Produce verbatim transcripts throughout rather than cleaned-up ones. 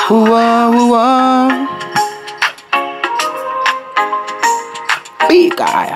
Whoa, whoa. Big guy.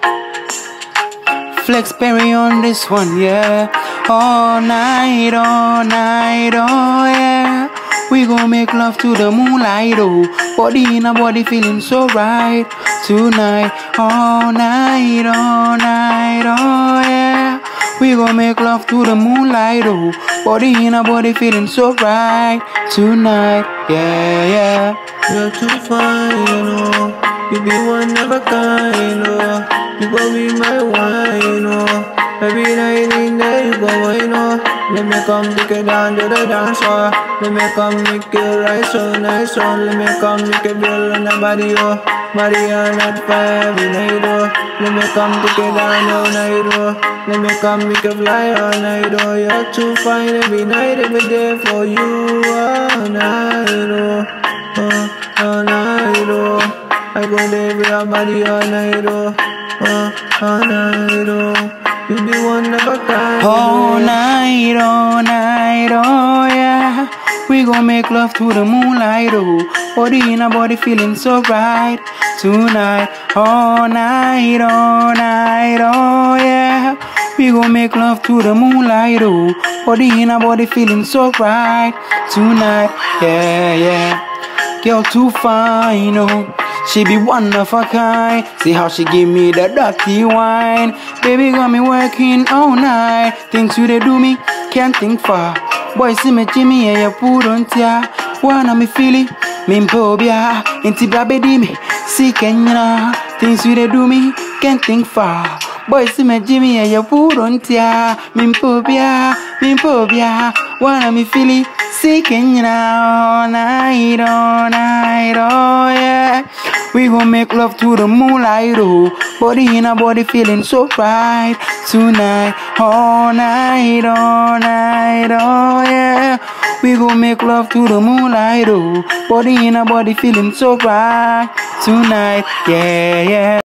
Flex Berry on this one, yeah. All night, all night, oh yeah. We gon' make love to the moonlight, oh. Body in a body feeling so right. Tonight, all night, all night, oh yeah. We gon' make love to the moonlight, oh. Body in a body feeling so right. Tonight, yeah, yeah. You're too fine, you know. You be one of a kind, you know. You gon' be my wine, you know. Every night in there you go, you know. Let me come take it down to the dance floor. Let me come make it right so nice, so let me come make it feel on the body, oh. Body on that fire every night, oh. Let me come take it down all night, oh. Let me come make it fly all night, oh. You're too fine every night, every day for you, all night, oh. Oh, all night, oh. I go there with your body all night, oh. Oh, all night, oh. You be one of a kind. All night, all night, oh yeah. We gon' make love to the moonlight, oh. Body in a body feeling so right. Tonight, all night, all night, oh yeah. We gon' make love to the moonlight, oh. Body in a body feeling so right. Tonight, yeah, yeah. Girl too fine, oh. She be one of a kind. See how she give me the dirty wine. Baby got me working all night. Things you they do me, can't think far. Boy see me Jimmy and you put on tia. Wanna me feel it, me phobia. Inti baby di me, see Kenya. Things you they do me, can't think far. Boy see me Jimmy and you put on tia. Me phobia, me phobia. Wanna me feel it, see Kenya. All night, all night, oh yeah. We gon' make love to the moonlight, oh. Body in a body feeling so right. Tonight, all night, all night, oh yeah. We gon' make love to the moonlight, oh. Body in a body feeling so right. Tonight, yeah, yeah.